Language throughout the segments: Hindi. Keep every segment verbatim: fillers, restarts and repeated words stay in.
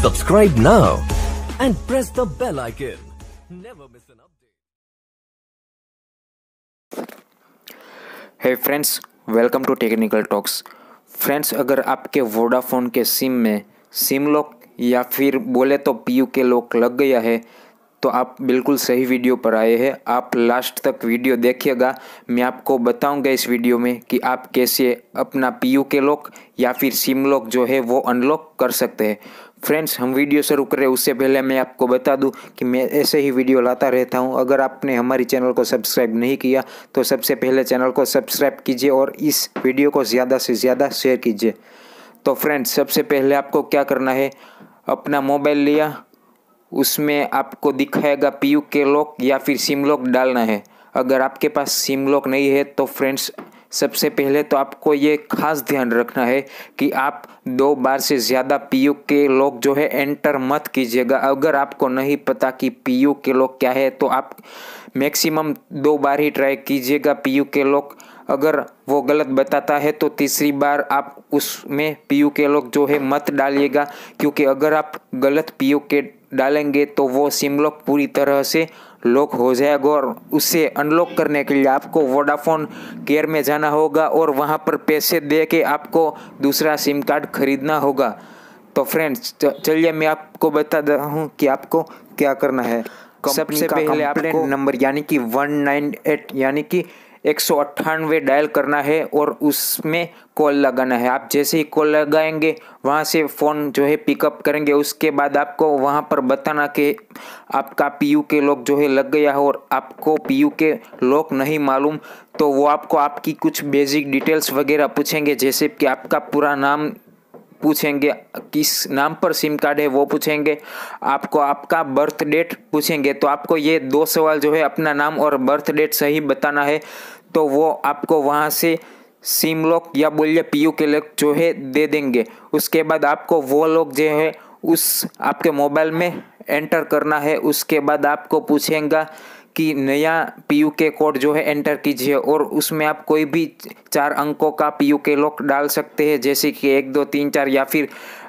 Subscribe now and press the bell icon. Never miss an update. Hey friends, welcome to technical talks. Friends, अगर आपके वोडाफोन के सिम में सिम लॉक या फिर बोले तो पीयू के लॉक लग गया है तो आप बिल्कुल सही वीडियो पर आए हैं। आप लास्ट तक वीडियो देखिएगा। मैं आपको बताऊंगा इस वीडियो में कि आप कैसे अपना पीयू के लॉक या फिर सिम लॉक जो है वो अनलॉक कर सकते हैं। फ्रेंड्स, हम वीडियो शुरू करें उससे पहले मैं आपको बता दूं कि मैं ऐसे ही वीडियो लाता रहता हूं। अगर आपने हमारी चैनल को सब्सक्राइब नहीं किया तो सबसे पहले चैनल को सब्सक्राइब कीजिए और इस वीडियो को ज़्यादा से ज़्यादा शेयर कीजिए। तो फ्रेंड्स, सबसे पहले आपको क्या करना है, अपना मोबाइल लिया, उसमें आपको दिखाएगा पीयू के लॉक या फिर सिम लॉक डालना है। अगर आपके पास सिम लॉक नहीं है तो फ्रेंड्स, सबसे पहले तो आपको ये खास ध्यान रखना है कि आप दो बार से ज़्यादा पीयू के लॉक जो है एंटर मत कीजिएगा। अगर आपको नहीं पता कि पीयू के लॉक क्या है तो आप मैक्सिमम दो बार ही ट्राई कीजिएगा पीयू के लॉक। अगर वो गलत बताता है तो तीसरी बार आप उसमें पीयू के लॉक जो है मत डालिएगा, क्योंकि अगर आप गलत पीयू के डालेंगे तो वो सिम लॉक पूरी तरह से लॉक हो जाएगा और उसे अनलॉक करने के लिए आपको वोडाफोन केयर में जाना होगा और वहाँ पर पैसे दे के आपको दूसरा सिम कार्ड खरीदना होगा। तो फ्रेंड्स, चलिए मैं आपको बता रहा हूँ कि आपको क्या करना है। सबसे पहले आपको नंबर यानी कि वन नाइन एट यानी कि एक सौ अट्ठानवे डायल करना है और उसमें कॉल लगाना है। आप जैसे ही कॉल लगाएंगे वहाँ से फ़ोन जो है पिकअप करेंगे। उसके बाद आपको वहाँ पर बताना कि आपका पीयू के लॉक जो है लग गया है और आपको पीयू के लॉक नहीं मालूम, तो वो आपको आपकी कुछ बेसिक डिटेल्स वगैरह पूछेंगे, जैसे कि आपका पूरा नाम पूछेंगे, किस नाम पर सिम कार्ड है वो पूछेंगे, आपको आपका बर्थ डेट पूछेंगे। तो आपको ये दो सवाल जो है, अपना नाम और बर्थ डेट सही बताना है, तो वो आपको वहाँ से सिम लॉक या बोलिए पीयू के लॉक जो है दे देंगे। उसके बाद आपको वो लॉक जो है उस आपके मोबाइल में एंटर करना है। उसके बाद आपको पूछेगा कि नया पीयू के कोड जो है एंटर कीजिए और उसमें आप कोई भी चार अंकों का पीयू के लॉक डाल सकते हैं, जैसे कि एक दो तीन चार या फिर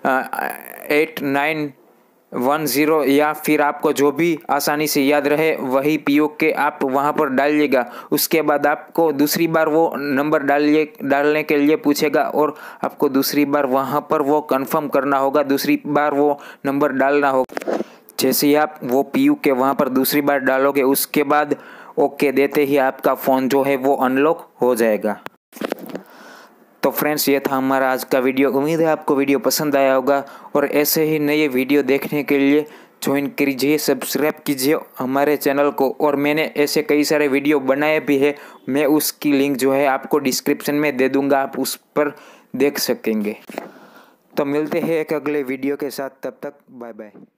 एट नाइन वन ज़ीरो, या फिर आपको जो भी आसानी से याद रहे वही पीयू के आप वहां पर डालिएगा। उसके बाद आपको दूसरी बार वो नंबर डालिए डालने के लिए पूछेगा और आपको दूसरी बार वहां पर वो कंफर्म करना होगा, दूसरी बार वो नंबर डालना होगा। जैसे ही आप वो पीयू के वहाँ पर दूसरी बार डालोगे उसके बाद ओके देते ही आपका फ़ोन जो है वो अनलॉक हो जाएगा। तो फ्रेंड्स, ये था हमारा आज का वीडियो। उम्मीद है आपको वीडियो पसंद आया होगा और ऐसे ही नए वीडियो देखने के लिए ज्वाइन कीजिए, सब्सक्राइब कीजिए हमारे चैनल को। और मैंने ऐसे कई सारे वीडियो बनाए भी है, मैं उसकी लिंक जो है आपको डिस्क्रिप्शन में दे दूँगा, आप उस पर देख सकेंगे। तो मिलते हैं एक अगले वीडियो के साथ, तब तक बाय बाय।